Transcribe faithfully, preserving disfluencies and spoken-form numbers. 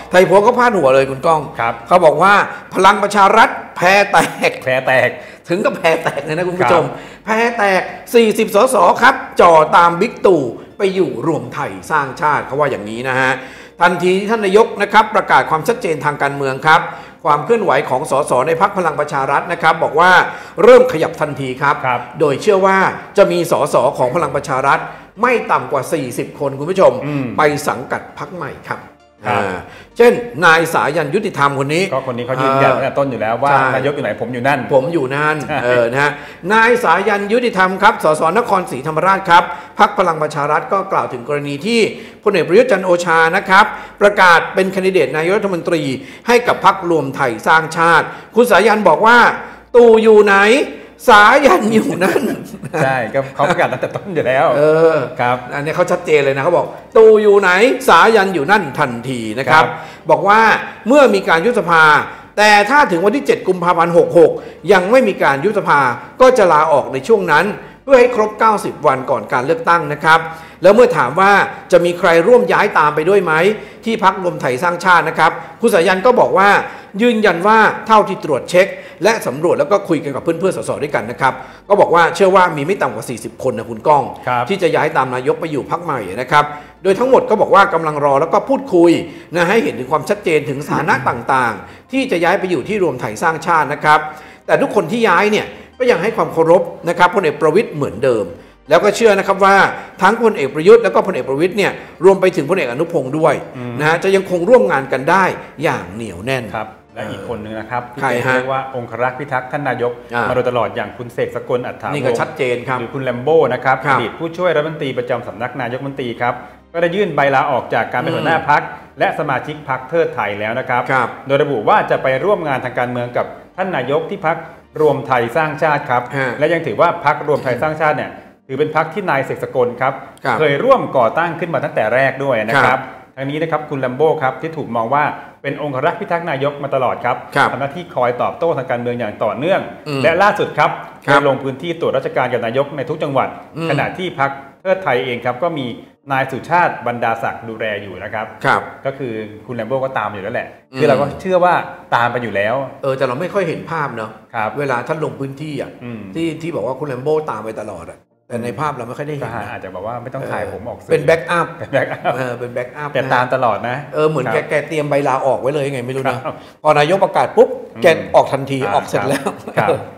ไทยโพสต์ก็พาดหัวเลยคุณก้องเขาบอกว่าพลังประชารัฐแพ้แตกแพ้แตกถึงกับแพ้แตกเลยนะคุณผู้ชมแพ้แตกสี่สิบสสครับจ่อตามบิ๊กตู่ไปอยู่รวมไทยสร้างชาติเขาว่าอย่างนี้นะฮะทันทีที่ท่านนายกนะครับประกาศความชัดเจนทางการเมืองครับความเคลื่อนไหวของสสในพรรคพลังประชารัฐนะครับบอกว่าเริ่มขยับทันทีครับโดยเชื่อว่าจะมีสสของพลังประชารัฐไม่ต่ำกว่าสี่สิบคนคุณผู้ชมไปสังกัดพรรคใหม่ครับเช่นนายสายันยุติธรรมคนนี้ก็คนนี้เขายืนยันตั้งแต่ต้นอยู่แล้วว่านายกอยู่ไหนผมอยู่นั่นผมอยู่นั่นเออนะฮะนายสายันยุติธรรมครับสสนครศรีธรรมราชครับพรรคพลังประชารัฐก็กล่าวถึงกรณีที่พลเอกประยุทธ์จันทร์โอชานะครับประกาศเป็นแคนดิเดตนายกรัฐมนตรีให้กับพรรครวมไทยสร้างชาติคุณสายันบอกว่าตู่อยู่ไหนสายันอยู่นั่นใช่ก็เขาประกาศตั้งแต่ต้นอยู่แล้วเออครับอันนี้เขาชัดเจนเลยนะเขาบอกตู่อยู่ไหนสายันอยู่นั่นทันทีนะครับบอกว่าเมื่อมีการยุบสภาแต่ถ้าถึงวันที่เจ็ดกุมภาพันธ์หกสิบหกยังไม่มีการยุบสภาก็จะลาออกในช่วงนั้นเพื่อให้ครบเก้าสิบวันก่อนการเลือกตั้งนะครับแล้วเมื่อถามว่าจะมีใครร่วมย้ายตามไปด้วยไหมที่พรรครวมไทยสร้างชาตินะครับคุณสายันก็บอกว่ายืนยันว่าเท่าที่ตรวจเช็คและสำรวจแล้วก็คุยกันกับเพื่อนๆสสด้วยกันนะครับก็บอกว่าเชื่อว่ามีไม่ต่ำกว่าสี่สิบคนนะคุณก้องที่จะย้ายตามนายกไปอยู่พรรคใหม่นะครับโดยทั้งหมดก็บอกว่ากำลังรอแล้วก็พูดคุยนะให้เห็นถึงความชัดเจนถึงสถานะต่างๆที่จะย้ายไปอยู่ที่รวมไทยสร้างชาตินะครับแต่ทุกคนที่ย้ายเนี่ยก็ยังให้ความเคารพนะครับพลเอกประวิตรเหมือนเดิมแล้วก็เชื่อนะครับว่าทั้งพลเอกประยุทธ์แล้วก็พลเอกประวิตรเนี่ยรวมไปถึงพลเอกอนุพงศ์ด้วยนะฮะจะยังคงร่วมงานกันได้อย่างเหนียวแน่นครับและอีกคนนึงนะครับที่เรียกว่าองครักษ์พิทักษ์ท่านนายกมาโดยตลอดอย่างคุณเสกสกลอัฏฐาวงศ์นี่ก็ชัดเจนครับหรือคุณแลมโบ้นะครับอดีตผู้ช่วยรัฐมนตรีประจำสำนักนายกรัฐมนตรีครับก็ได้ยื่นใบลาออกจากการเป็นหัวหน้าพรรคและสมาชิกพรรคเทิดไทยแล้วนะครับโดยระบุว่าจะไปร่วมงานทางการเมืองกับท่านนายกที่พรรครวมไทยสร้างชาติครับและยังถือว่าพรรครวมไทยสร้างชาติเนี่ยถือเป็นพรรคที่นายเสกสกลครับเคยร่วมก่อตั้งขึ้นมาตั้งแต่แรกด้วยนะครับทางนี้นะครับคุณแลมโบ้ครับที่ถูกมองว่าเป็นองครักษ์พิทักษ์นายกมาตลอดครับทำหน้าที่คอยตอบโต้ทางการเมืองอย่างต่อเนื่องและล่าสุดครับได้ลงพื้นที่ตรวจราชการกับนายกในทุกจังหวัดขณะที่พรรคเทิดไทยเองครับก็มีนายสุชาติบรรดาศักดิ์ดูแลอยู่นะครับก็คือคุณแลมโบ้ก็ตามอยู่แล้วแหละคือเราก็เชื่อว่าตามไปอยู่แล้วเออแต่เราไม่ค่อยเห็นภาพเนาะเวลาท่านลงพื้นที่อ่ะที่ที่บอกว่าคุณแลมโบ้ตามไปตลอดอ่ะแต่ในภาพเราไม่ค่อยได้เห็นอาจจะบอกว่าไม่ต้องถ่ายผมออกเป็นแบ็กอัพเป็นแบ็กอัพเออเป็นแบ็กอัพแต่ตามตลอดนะเออเหมือนแกแกเตรียมใบลาออกไว้เลยไงไม่รู้นะพอนายกประกาศปุ๊บแกออกทันทีออกเสร็จแล้ว